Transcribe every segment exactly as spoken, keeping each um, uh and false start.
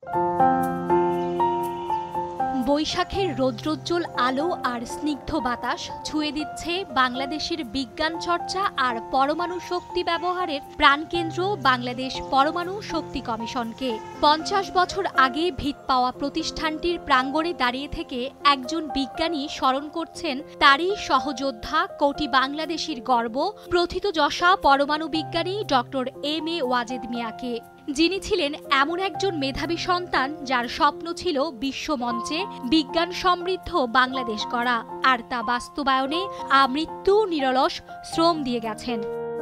বৈশাখের রৌদ্রোজ্জ্বল আলো আর স্নিগ্ধ বাতাস ছুঁয়ে দিচ্ছে বাংলাদেশের বিজ্ঞান চর্চা আর পরমাণু শক্তি ব্যবহারের প্রাণকেন্দ্র বাংলাদেশ পরমাণু শক্তি কমিশনকে। পঞ্চাশ বছর আগে ভিত পাওয়া প্রতিষ্ঠানটির প্রাঙ্গণে দাঁড়িয়ে থেকে একজন বিজ্ঞানী স্মরণ করছেন তারই সহযোদ্ধা, কোটি বাংলাদেশির গর্ব, প্রথিতযশা পরমাণু বিজ্ঞানী ডক্টর এম এ ওয়াজেদ মিয়াকে, যিনি ছিলেন এমন একজন মেধাবী সন্তান যার স্বপ্ন ছিল বিশ্বমঞ্চে বিজ্ঞান সমৃদ্ধ বাংলাদেশ গড়া, আর তা বাস্তবায়নে আমৃত্যু নিরলস শ্রম দিয়ে গেছেন।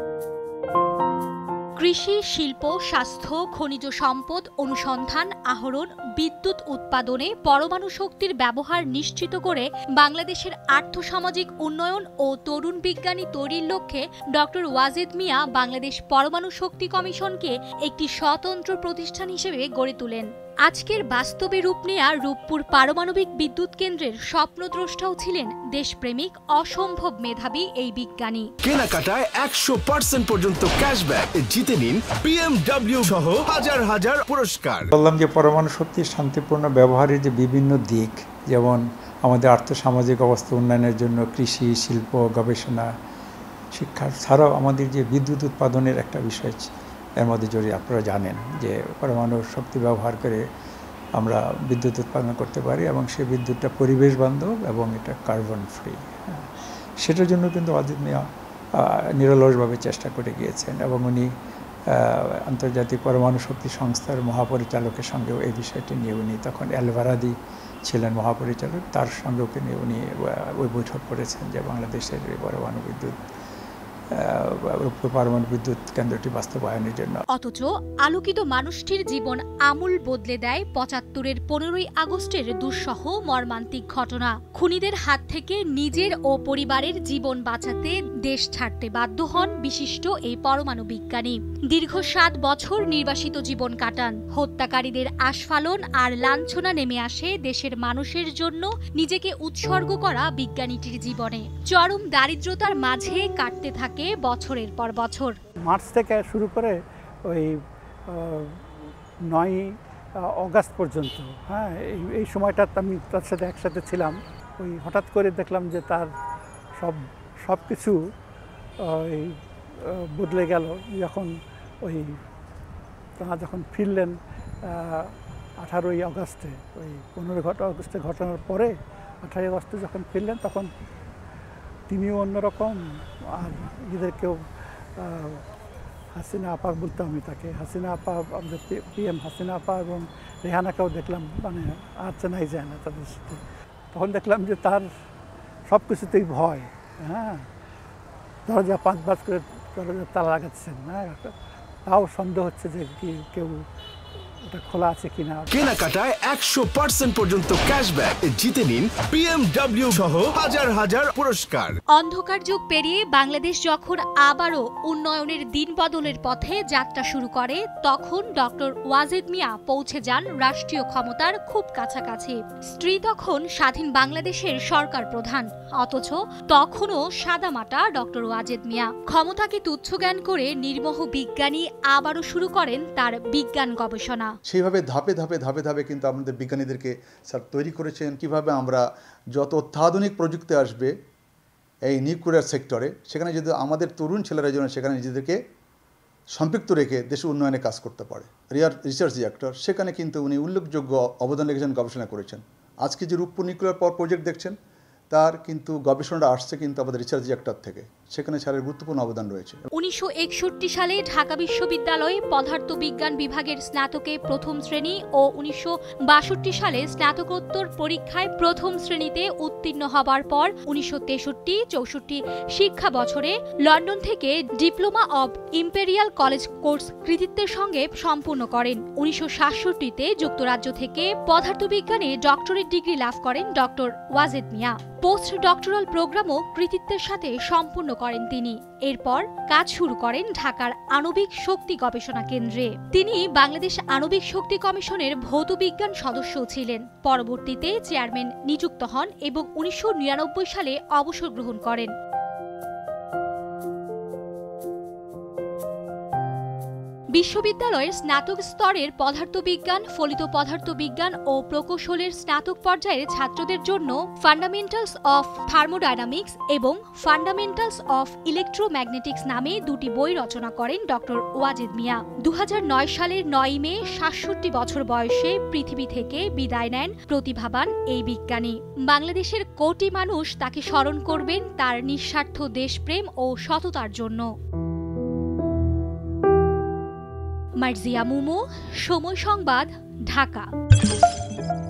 কৃষি, শিল্প, স্বাস্থ্য, খনিজ সম্পদ, অনুসন্ধান, আহরণ, বিদ্যুৎ উৎপাদনে পরমাণু শক্তির ব্যবহার নিশ্চিত করে বাংলাদেশের আর্থসামাজিক উন্নয়ন ও তরুণ বিজ্ঞানী তৈরির লক্ষ্যে ডক্টর ওয়াজেদ মিয়া বাংলাদেশ পরমাণু শক্তি কমিশনকে একটি স্বতন্ত্র প্রতিষ্ঠান হিসেবে গড়ে তোলেন। আজকের বাস্তবে রূপ নেয়া রূপপুর পারমাণবিক বিদ্যুৎ কেন্দ্রের স্বপ্নদ্রষ্টাও ছিলেন দেশপ্রেমিক, অসম্ভব মেধাবী এই বিজ্ঞানী। কেনাকাটায় একশো পার্সেন্ট পর্যন্ত ক্যাশব্যাক জিতে নিন বিএমডব্লিউ সহ হাজার হাজার পুরস্কার। বললাম যে পরমাণু শক্তির শান্তিপূর্ণ ব্যবহারের যে বিভিন্ন দিক, যেমন আমাদের আর্থসামাজিক অবস্থা উন্নয়নের জন্য কৃষি, শিল্প, গবেষণা, শিক্ষা ছাড়াও আমাদের যে বিদ্যুৎ উৎপাদনের একটা বিষয় এর মধ্যে জড়িয়ে, আপনারা জানেন যে পরমাণু শক্তি ব্যবহার করে আমরা বিদ্যুৎ উৎপাদন করতে পারি এবং সেই বিদ্যুৎটা পরিবেশ বান্ধব এবং এটা কার্বন ফ্রি। সেটার জন্য কিন্তু ওয়াজেদ মিয়া নিরলসভাবে চেষ্টা করে গিয়েছেন এবং উনি আন্তর্জাতিক পরমাণু শক্তি সংস্থার মহাপরিচালকের সঙ্গেও এই বিষয়টি নিয়ে উনি তখন এলভারাদি ছিলেন মহাপরিচালক, তার সঙ্গেও নিয়ে উনি ওই বৈঠক করেছেন যে বাংলাদেশের পরমাণু বিদ্যুৎ পারমাণবিক বিদ্যুৎ কেন্দ্রটি বাস্তবায়নের জন্য। অথচ আলোকিত মানুষটির জীবন আমূল বদলে দেয় পঁচাত্তরের পনেরোই আগস্টের দুঃসহ মর্মান্তিক ঘটনা। খুনিদের হাত থেকে নিজের ও পরিবারের জীবন বাঁচাতে দেশ ছাড়তে বাধ্য হন বিশিষ্ট এই পরমাণু বিজ্ঞানী। দীর্ঘ সাত বছর নির্বাসিত জীবন কাটান। হত্যাকারীদের আস্ফালন আর লাঞ্ছনা নেমে আসে দেশের মানুষের জন্য নিজেকে উৎসর্গ করা বিজ্ঞানীটির জীবনে। চরম দারিদ্রতার মাঝে কাটতে থাকে বছরের পর বছর। মার্চ থেকে শুরু করে ওই নয় অগাস্ট পর্যন্ত, হ্যাঁ এই এই সময়টা আমি তার সাথে একসাথে ছিলাম। ওই হঠাৎ করে দেখলাম যে তার সব সব কিছু ওই বদলে গেল যখন ওই তারা যখন ফিরলেন আঠারোই আগস্টে, ওই পনেরোই আগস্টে ঘটনার পরে আঠারোই আগস্টে যখন ফিরলেন তখন তিনিও অন্যরকম, আর এদেরকেও হাসিনা আপা বলতে আমি তাকে হাসিনা আপা, আমাদের পিএম হাসিনা আপা এবং রেহানাকেও দেখলাম মানে আর চেনাই যায় না তাদের সাথে। তখন দেখলাম যে তার সব কিছুতেই ভয়, হ্যাঁ দরজা পাঁচ পাঁচ করে দরজা তালা লাগাচ্ছেন, হ্যাঁ তাও সন্দেহ হচ্ছে যে কি কেউ এটা খোলা আছে কিনা। কেনাকাটায় একশো পার্সেন্ট পর্যন্ত ক্যাশব্যাক জিতে নিন বিএমডব্লিউ সহ হাজার হাজার পুরস্কার। অন্ধকার যুগ পেরিয়ে বাংলাদেশ যখন আবারও উন্নয়নের দিন বদলের পথে যাত্রা শুরু করে, তখন ডক্টর ওয়াজেদ মিয়া পৌঁছে যান রাষ্ট্রীয় ক্ষমতার খুব কাছাকাছি। স্ত্রী তখন স্বাধীন বাংলাদেশের সরকার প্রধান, অথচ তখনও সাদামাটা ডক্টর ওয়াজেদ মিয়া। ক্ষমতাকে তুচ্ছ জ্ঞান করে নির্মোহ বিজ্ঞানী আবারও শুরু করেন তার বিজ্ঞান গবেষণা। সেইভাবে ধাপে ধাপে ধাপে ধাপে কিন্তু আমাদের বিজ্ঞানীদেরকে স্যার তৈরি করেছেন কিভাবে আমরা যত অত্যাধুনিক প্রযুক্তি আসবে এই নিউক্লিয়ার সেক্টরে, সেখানে যদি আমাদের তরুণ ছেলেরা যেন সেখানে নিজেদেরকে সম্পৃক্ত রেখে দেশের উন্নয়নে কাজ করতে পারে। রিয়ার রিসার্চ রিঅ্যাক্টর, সেখানে কিন্তু উনি উল্লেখযোগ্য অবদান রেখেছেন, গবেষণা করেছেন। আজকে যে রূপপুর নিউক্লিয়ার পাওয়ার প্রজেক্ট দেখছেন, তার কিন্তু গবেষণাটা আসছে কিন্তু আমাদের রিসার্চ রিঅ্যাক্টর থেকে, সেখানে স্যারের গুরুত্বপূর্ণ অবদান রয়েছে। উনিশশো একষট্টি সালে ঢাকা বিশ্ববিদ্যালয়ে পদার্থ বিজ্ঞান বিভাগের স্নাতকে প্রথম শ্রেণী ও উনিশশো বাষট্টি সালে স্নাতকোত্তর পরীক্ষায় প্রথম শ্রেণীতে উত্তীর্ণ হবার পর উনিশশো তেষট্টি চৌষট্টি শিক্ষা বছরে লন্ডন থেকে diploma of Imperial College course কৃতিত্বের সঙ্গে সম্পূর্ণ করেন। উনিশশো সাতষট্টিতে যুক্তরাজ্য থেকে পদার্থবিজ্ঞানে ডক্টরেট ডিগ্রি লাভ করেন doctor Wazed Miah. Post doctoral প্রোগ্রামও কৃতিত্বের সাথে সম্পূর্ণ করেন তিনি। এরপর কাজ শুরু করেন ঢাকার আণবিক শক্তি গবেষণা কেন্দ্রে। তিনি বাংলাদেশ আণবিক শক্তি কমিশনের ভৌত বিজ্ঞান সদস্যও ছিলেন। পরবর্তীতে চেয়ারম্যান নিযুক্ত হন এবং উনিশশো নিরানব্বই সালে অবসর গ্রহণ করেন। বিশ্ববিদ্যালয়ের স্নাতক স্তরের পদার্থবিজ্ঞান, ফলিত পদার্থবিজ্ঞান ও প্রকৌশলের স্নাতক পর্যায়ের ছাত্রদের জন্য ফান্ডামেন্টালস অফ থার্মোডাইনামিক্স এবং ফান্ডামেন্টালস অফ ইলেকট্রোম্যাগনেটিক্স নামে দুটি বই রচনা করেন ডক্টর ওয়াজেদ মিয়া। দু হাজার নয় সালের নয় মে সাতষট্টি বছর বয়সে পৃথিবী থেকে বিদায় নেন প্রতিভাবান এই বিজ্ঞানী। বাংলাদেশের কোটি মানুষ তাকে স্মরণ করবেন তার নিঃস্বার্থ দেশপ্রেম ও সততার জন্য। মার্জিয়া মুমু, সময় সংবাদ, ঢাকা।